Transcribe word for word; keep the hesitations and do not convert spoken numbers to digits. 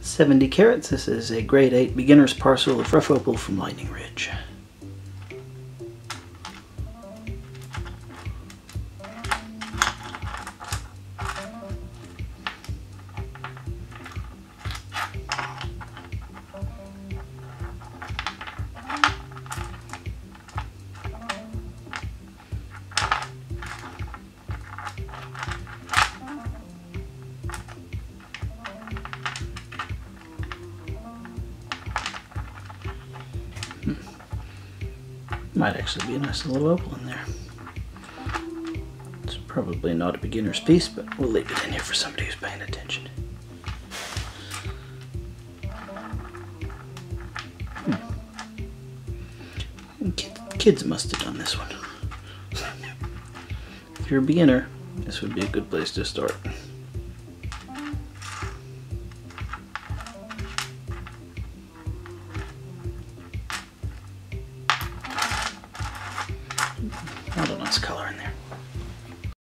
seventy carats. This is a grade eight beginner's parcel of rough opal from Lightning Ridge. Might actually be a nice little opal in there. It's probably not a beginner's piece, but we'll leave it in here for somebody who's paying attention. Hmm. Kid, kids must have done this one. If you're a beginner, this would be a good place to start.